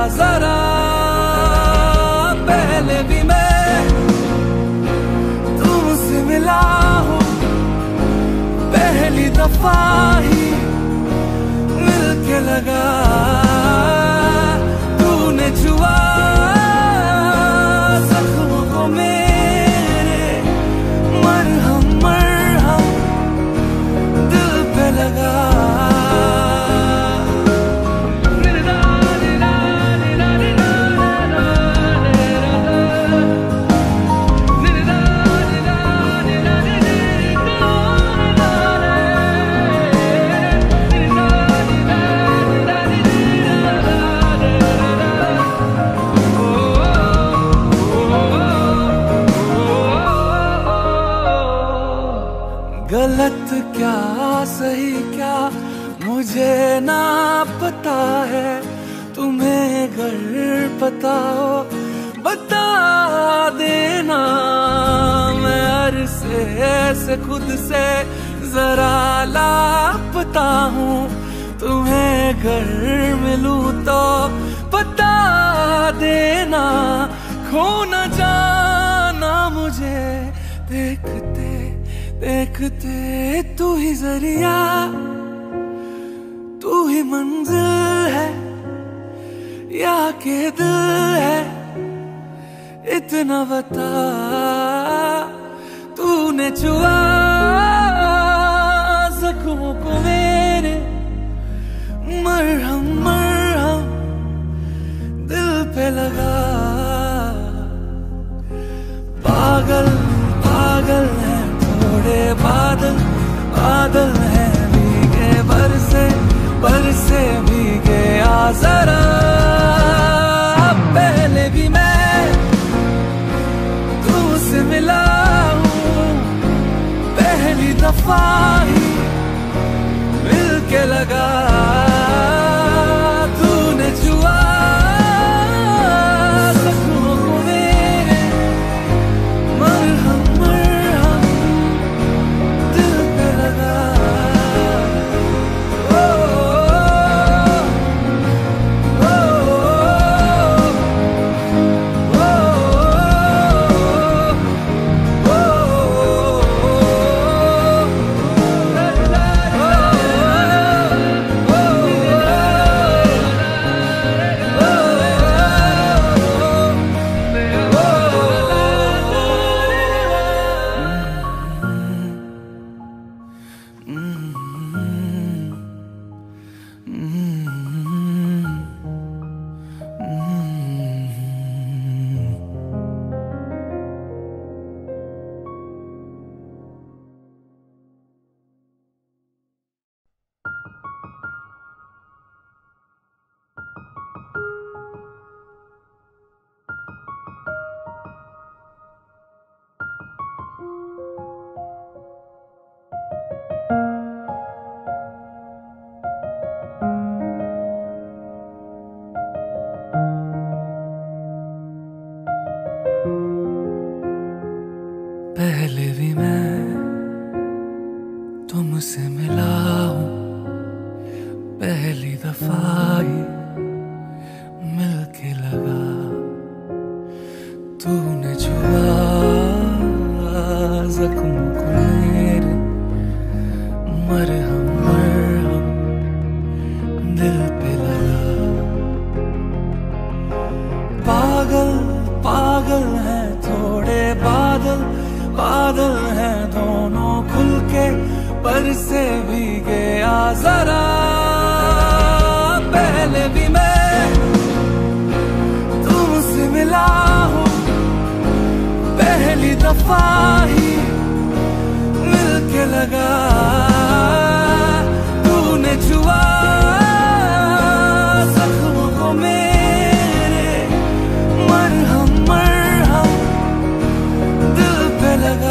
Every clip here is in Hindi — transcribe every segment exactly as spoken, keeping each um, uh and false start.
जरा, पहले भी मैं तुमसे मिला हूँ, पहली दफा ही मिलके लगा, तूने छुआ जख्मों को मेरे, मरहम मरहम दिल पे लगा। गलत क्या सही क्या मुझे ना पता है, तुम्हें अगर पता हो बता देना। मैं अरसे से खुद से जरा लापता हूँ, तुम्हें अगर मिलूं तो बता देना। खो न जाना मुझे देखते देखते, तू ही जरिया तू ही मंजिल है या के दिल है, इतना बता। तूने छुआ जख्मों को मेरे, मरहम मरहम दिल पे लगा। पागल पागल है थोड़े बादल, बादल है भीगे बरसे, बरसे भीगे आ जरा, पहले भी मैं तुमसे मिला हूँ, पहली दफा ही मिलके लगा, तूने छुआ जख्मों को मेरे, मरहम मरहम दिल पे लगा। ओ, ओ, ओ, पहले भी मैं तुमसे मिला हूँ, पहली दफा ही मिलके लगा, तूने छुआ जख्मों को मेरे, मरहम मरहम दिल पे लगा। पागल पागल है थोड़े बादल, बादल हैं दोनों खुल के, पर से भीगे आ जरा, पहले भी मैं तुमसे मिला हूँ, पहली दफा ही मिलके लगा, तूने छुआ जख्मों को मेरे, मरहम मरहम दिल पे लगा।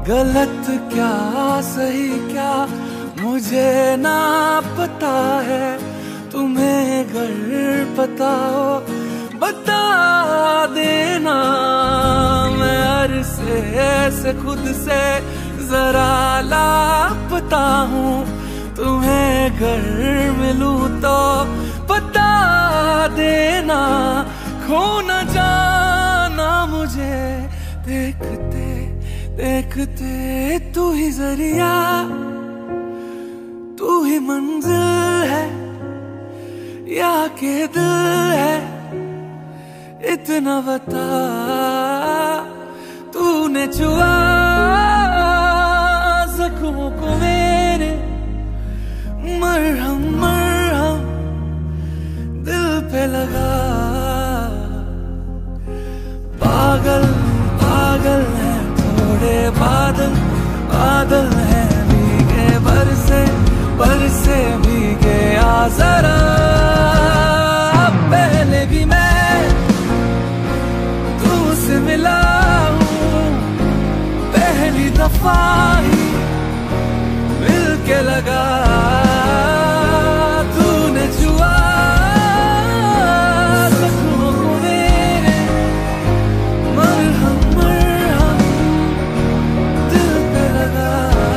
गलत क्या सही क्या मुझे ना पता है, तुम्हें अगर पता हो बता देना। मैं अरसे से खुद से जरा लापता हूँ, तुम्हें अगर मिलूं तो बता देना। खो न जाना मुझे देखते देखते, तू ही जरिया तू ही मंजिल है या के दिल है, इतना बता। तूने छुआ जख्मों को मेरे, मरहम मरहम दिल पे लगा। पागल पागल है थोड़े बादल, बादल है भीगे बरसे बरसे भीगे आ जरा। पहले भी मैं तुमसे मिला हूँ, पहली दफा ही मिल के लगा। तूने छुआ जख्मों को मेरे, मरहम मरहम दिल पे लगा।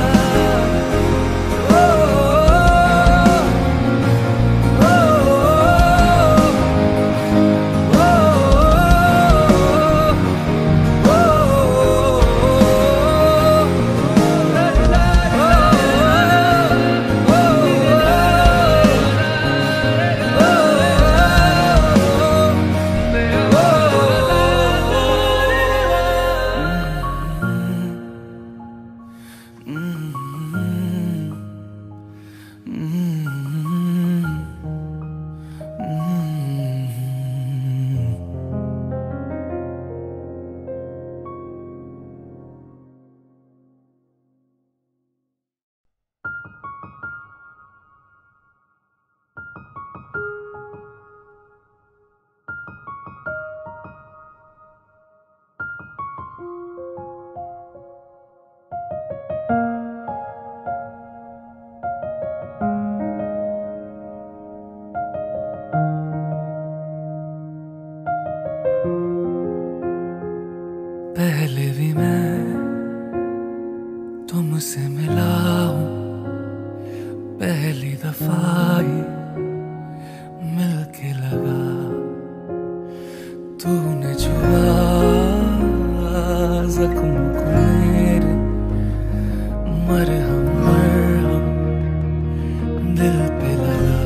पहले भी मैं तुमसे मिला हूँ, पहली दफा ही मिल के लगा। तूने छुआ जख्मों को मेरे, मरहम मरहम दिल पे लगा।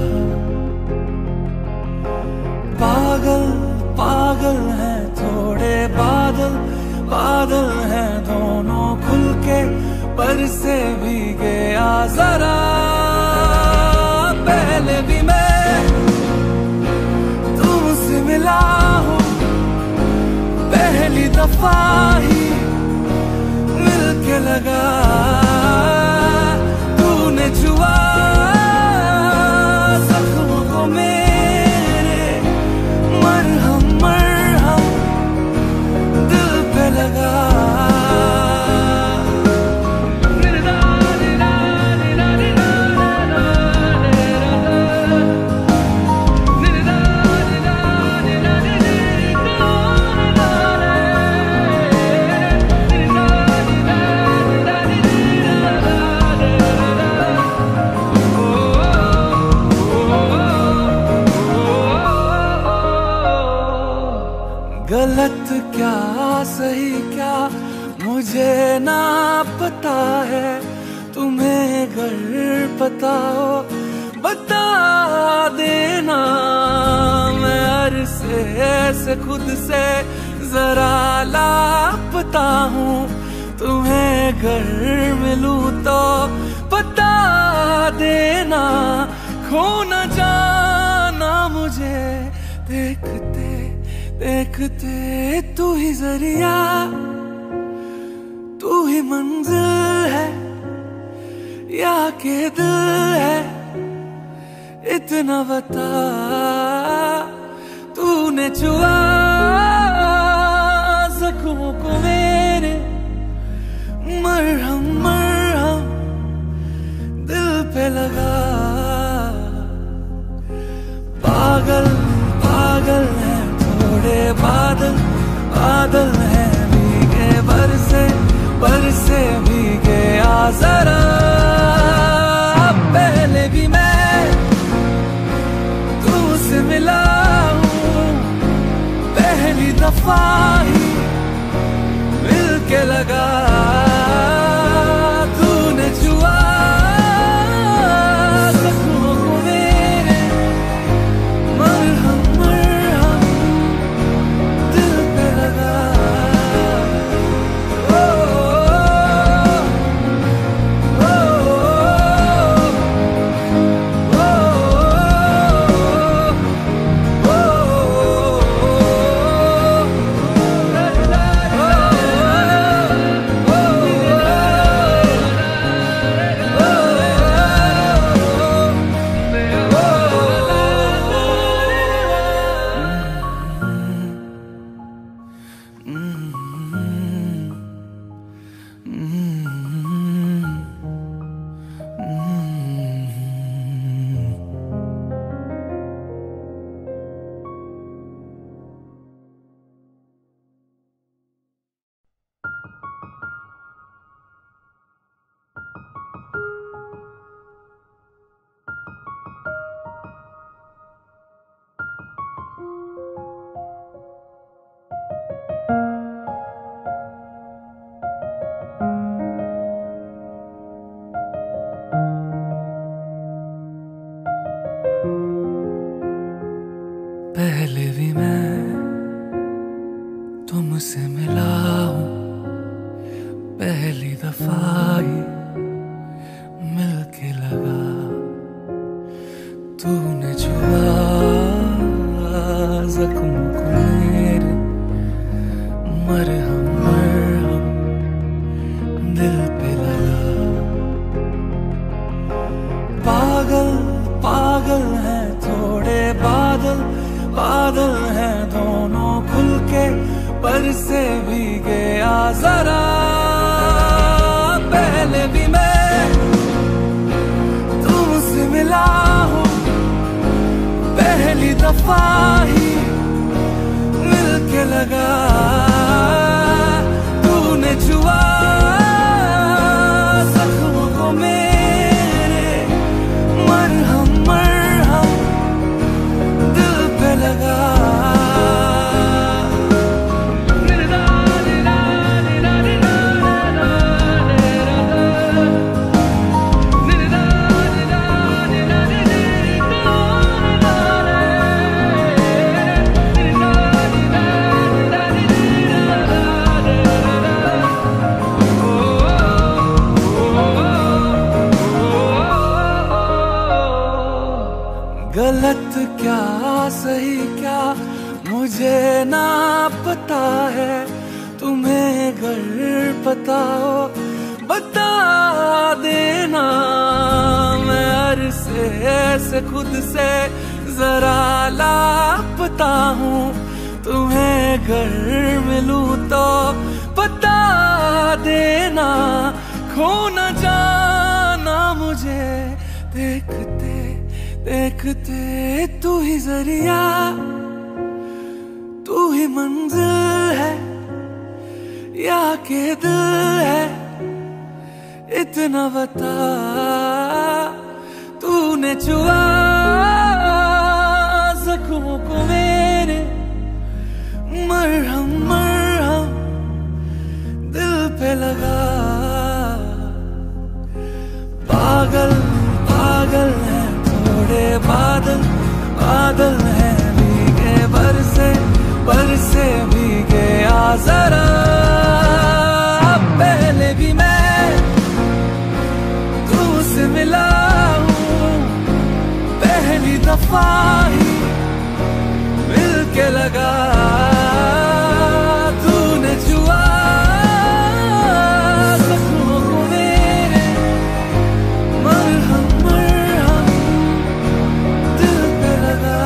पागल पागल है थोड़े बादल, बादल हैं दोनों खुल के बरसे भीगे आ जरा। पहले भी मैं तुमसे मिला हूँ, पहली दफा ही मिल के लगा। तूने छुआ जख्मों को मेरे, मरहम मरहम दिल पे लगा। गलत क्या सही क्या मुझे ना पता है, तुम्हें अगर पता हो बता देना। मैं अरसे से खुद से जरा लापता हूँ, तुम्हें अगर मिलूं तो बता देना। खो न जाना मुझे देखते देखते, तू ही जरिया तू ही मंजिल है या के दिल है, इतना बता। तूने छुआ जख्मों को मेरे, मरहम पहले भी मैं तुमसे मिला हूँ, पहली दफा ही मिलके लगा। तूने छुआ जख्म को मेरे, मरहम मरहम दिल पे लगा। पागल पागल है थोड़े बादल, बादल हैं दोनों खुल के पर से भीगे आ जरा। पहले भी मैं तुमसे मिला हूँ, पहली दफा ही मिलके लगा। तूने छुआ जख्म को मेरे, मरहम मरहम दिल पे लगा। गलत क्या सही क्या मुझे ना पता है, तुम्हें अगर पता हो बता देना। मैं अरसे से खुद से जरा लापता हूँ, तुम्हें अगर मिलूं तो बता देना। खो न जाना मुझे देखते देखते, तू ही जरिया तू ही मंजिल है या के दिल है। इतना बता, तूने छुआ जख्मों को मेरे, मरहम मरहम दिल पे लगा। पागल पागल है थोड़े बादल, बादल हैं भीगे बरसे बरसे भीगे आ जरा। पहले भी मैं तुमसे मिला हूँ, पहली दफा ही मिलके लगा। तूने छुआ जख्मों को मेरे, मरहम मरहम दिल पे लगा।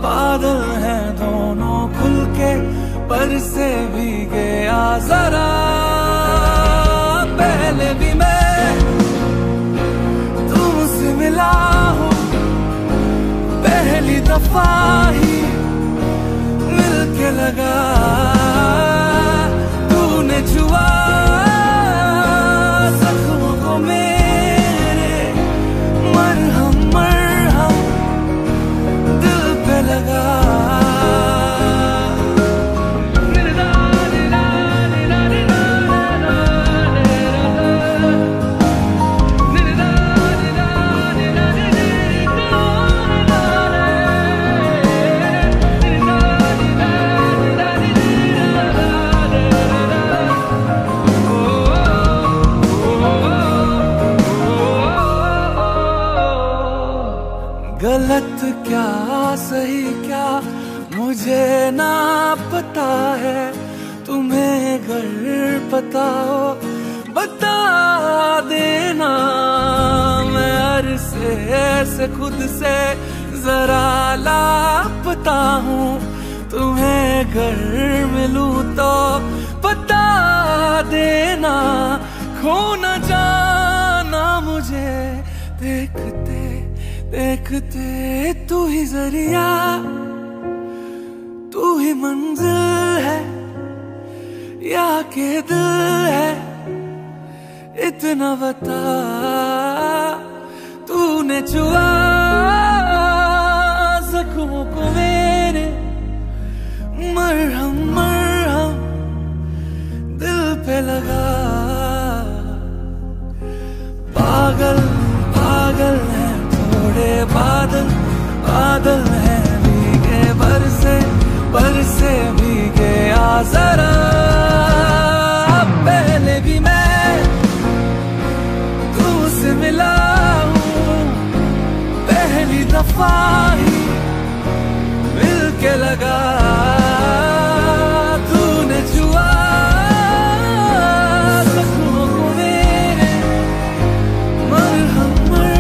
बादल हैं दोनों खुल के पर से भीगे आ जरा। पहले भी मैं तुमसे मिला हूँ, पहली दफा ही मिलके लगा। तूने छुआ जख्मों को मेरे, मरहम मरहम दिल पे लगा। गलत क्या सही क्या मुझे ना पता है, तुम्हें अगर पता हो बता देना। मैं अरसे से खुद से जरा लापता हूँ, तुम्हें अगर मिलूं तो बता देना। खो न जाना मुझे देखते देखते, तू ही जरिया तू ही मंजिल है या के दिल है। इतना बता, तूने छुआ जख्मों को मेरे, मरहम मरहम दिल पे लगा। पागल पागल है थोड़े बादल, बादल हैं भीगे बरसे बरसे भीगे आ जरा। पहले भी मैं तुमसे मिला हूँ, पहली दफा ही मिलके लगा। तूने छुआ जख्मों को मेरे, मरहम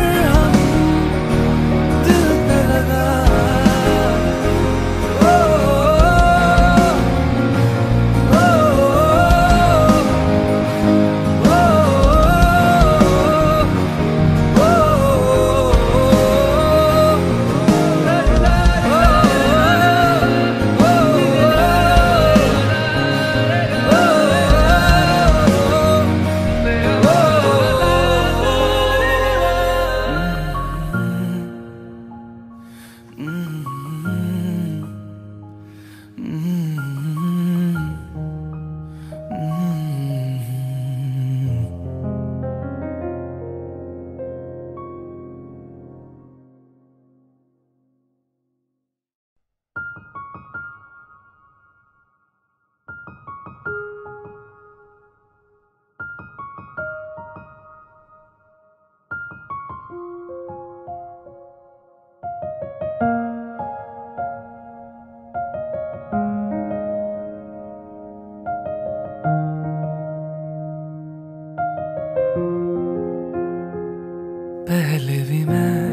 पहले भी मैं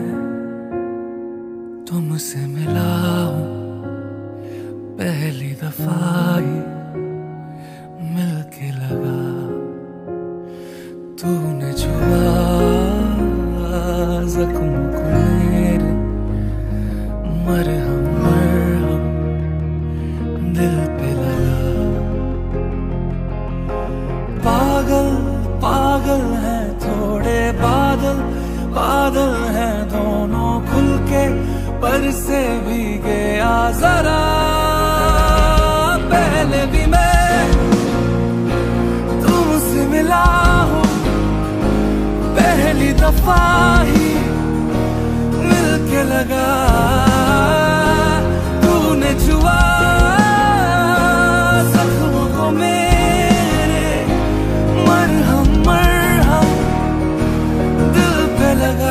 तुमसे मिला हूँ, पहली दफा ही मिलके लगा। तूने छुआ जख्मों को मेरे, मरहम मरहम दिल पे लगा। पागल पागल हैं थोड़े बादल, बादल हैं दोनों खुल के पर से भीगे आ जरा। पहले भी मैं तुमसे मिला हूँ, पहली दफा ही मिलके लगा। तूने छुआ जख्मों को मेरे, मरहम मरहम दिल पे लगा।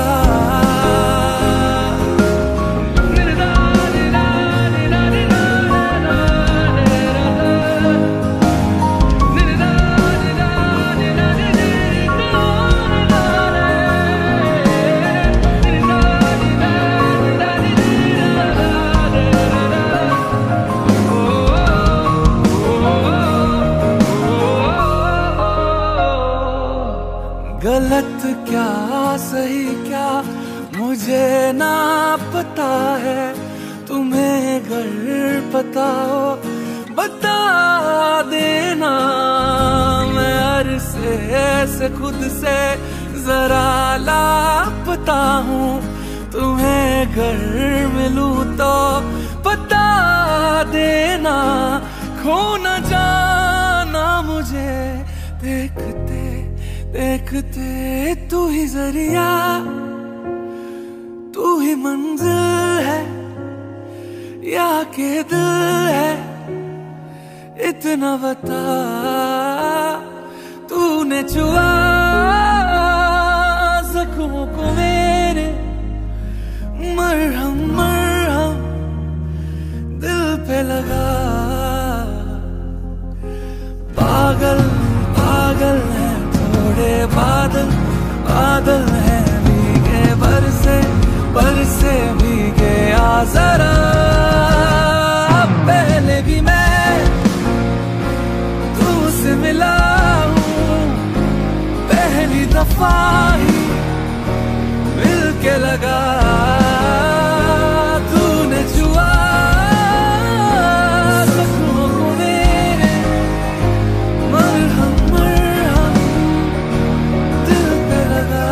गलत क्या सही क्या मुझे ना पता है, तुम्हें अगर पता हो बता देना। मैं अरसे से खुद से जरा लापता हूँ, तुम्हें अगर मिलूं तो बता देना। खो न जाना मुझे देखते देखते, तू ही जरिया तू ही मंजिल है या के दिल है, इतना बता। तूने छुआ जख्मों को मेरे, मरहम मरहम दिल पे लगा। पागल पागल है थोड़े बादल, बादल है भीगे बरसे बरसे भीगे आ जरा। पहले भी मैं तुमसे मिला हूँ, पहली दफा ही मिल के लगा। तूने छुआ जख्मों को मेरे, मरहम मरहम दिल पे लगा।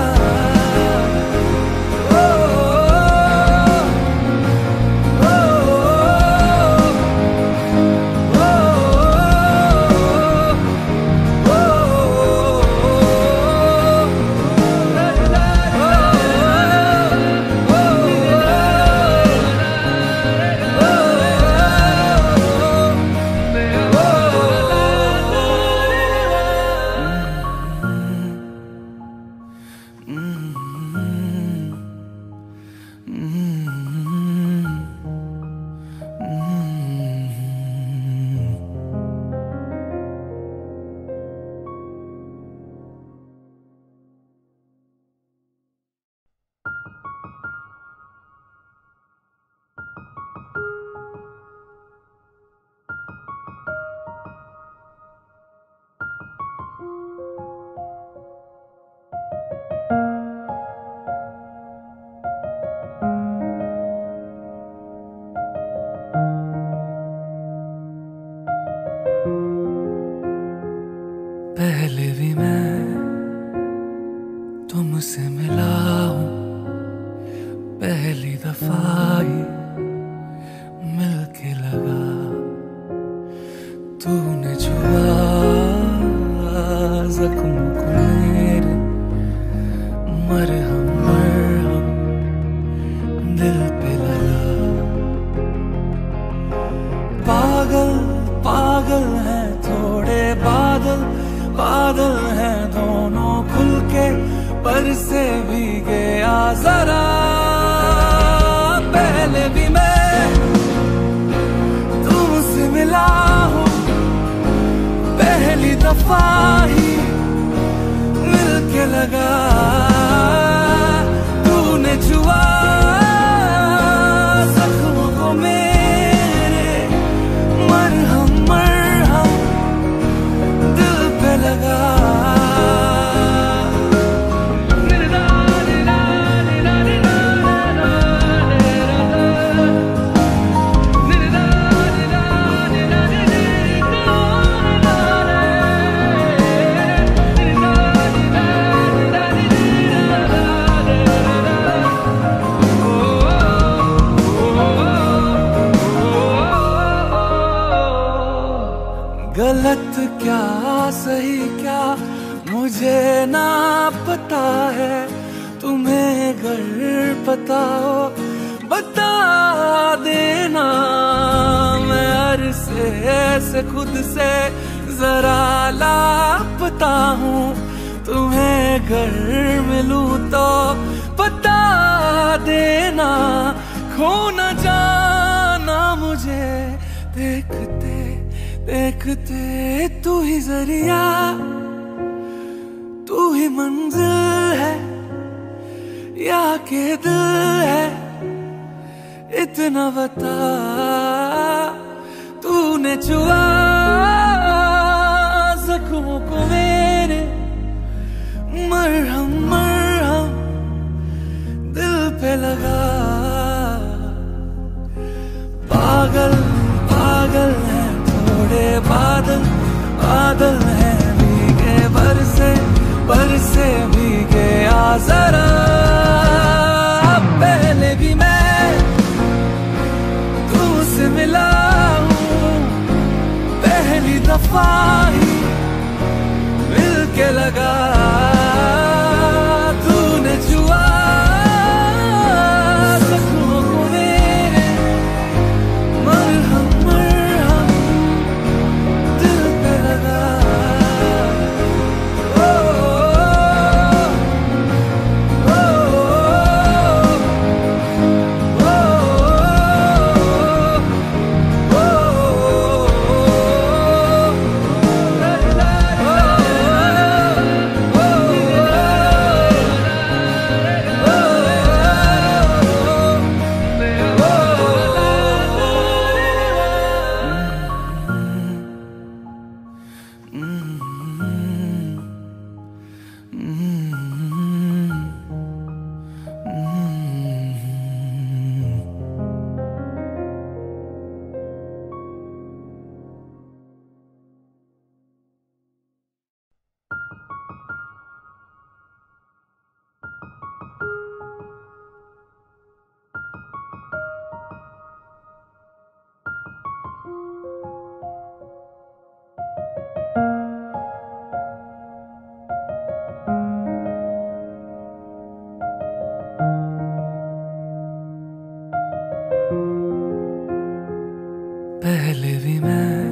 पहले भी मैं तुमसे मिला हूँ, पहली दफा ही मिल के लगा। तूने छुआ जख्मों को मेरे, मरहम मरहम दिल पे लगा। पागल पागल है थोड़े बादल, बादल हैं दोनों खुल के बरसे भीगे आ जरा। पहले भी मैं तुमसे मिला हूँ, पहली दफा ही मिल के लगा। तूने छुआ जख्मों को मेरे, मरहम मरहम दिल पे लगा। गलत क्या सही क्या मुझे ना पता है, तुम्हें अगर पता हो बता देना। मैं अरसे से खुद से जरा लापता हूँ, तुम्हें अगर मिलूं तो बता देना। खो न जाना मुझे देखते देखते, तू ही जरिया तू ही मंजिल है या के दिल है, इतना बता। तूने छुआ जख्मों को मेरे, मरहम मरहम दिल पे लगा। पागल पागल है थोड़े बादल, बादल है भीगे बरसे बरसे भीगे आ जरा। पहले भी मैं तुमसे मिला हूँ, पहली दफा ही मिल के लगा। तूने छुआ जख्मों को मेरे, मरहम मरहम दिल पे लगा। पहले भी मैं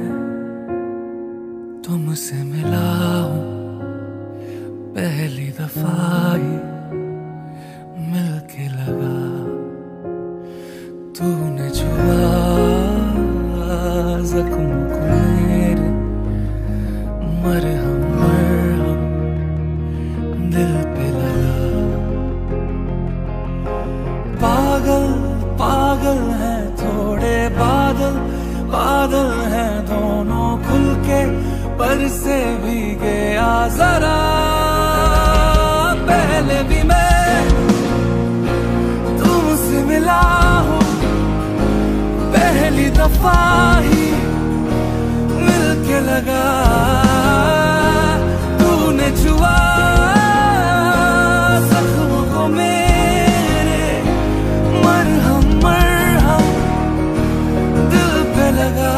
तुमसे मिला हूँ, पहली दफा ही मिल के लगा। तूने छुआ जख्मों को मेरे, मरहम मरहम दिल पे लगा। पागल पागल है थोड़े बादल, बादल हैं दोनों खुल के पर से भीगे आ जरा। पहले भी मैं तुमसे मिला हूँ, पहली दफा ही मिल के लगा। तूने छुआ जख्मों को मेरे, मरहम मरहम दिल पे लगा।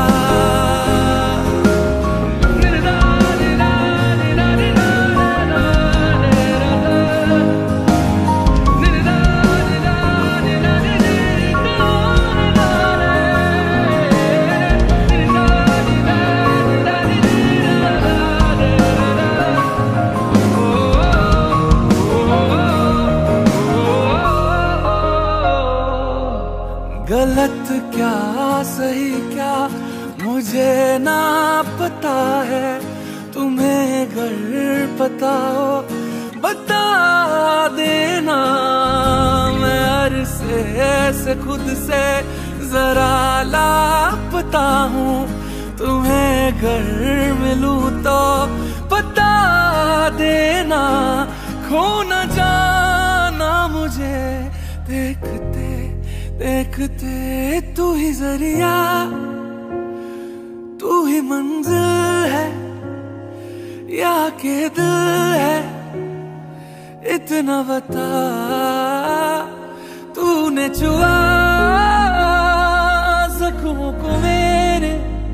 गलत क्या सही क्या मुझे ना पता है, तुम्हें अगर पता हो बता देना। मैं अरसे से खुद से जरा लापता हूँ, तुम्हें अगर मिलूं तो बता देना। खो न जाना मुझे देखते देखते, तू ही जरिया तू ही मंजिल है या के दिल है, इतना बता। तूने छुआ जख्मों को मेरे,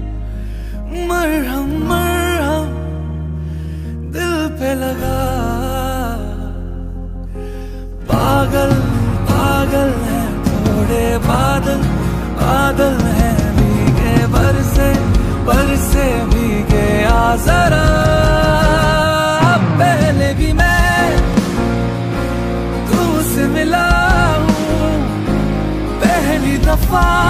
मरहम मरहम दिल पे लगा। पागल पागल है थोड़े बादल, बादल है भीगे बरसे बरसे भीगे आ जरा। पहले भी मैं तुमसे मिला हूँ, पहली दफा